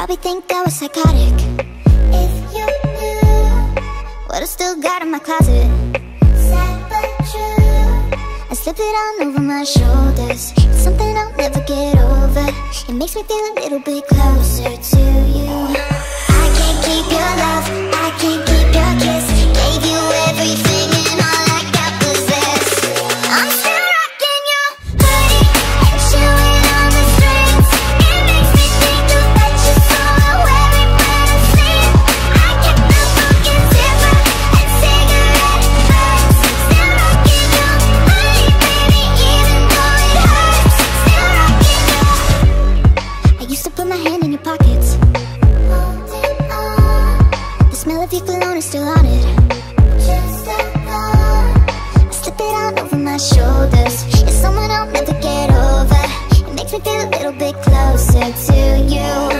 probably think I was psychotic. If you knew what I still got in my closet, sad but true, I slip it on over my shoulders. It's something I'll never get over. It makes me feel a little bit closer to you. I can't keep your love, I can't keep your kiss. Gave you everything and all I got was this. I'm still rocking your hoodie and chewing on the strings. It makes me think about you, so I wear it when I sleep. I kept the broken zipper and cigarette burns. Still rocking your hoodie, baby, even though it hurts. Still rocking your. I used to put my hand in your pockets, holding on. The smell of your cologne is still on it. Just a thought. I slip it on over my shoulders. It's someone I'll never get over. It makes me feel a little bit closer to you.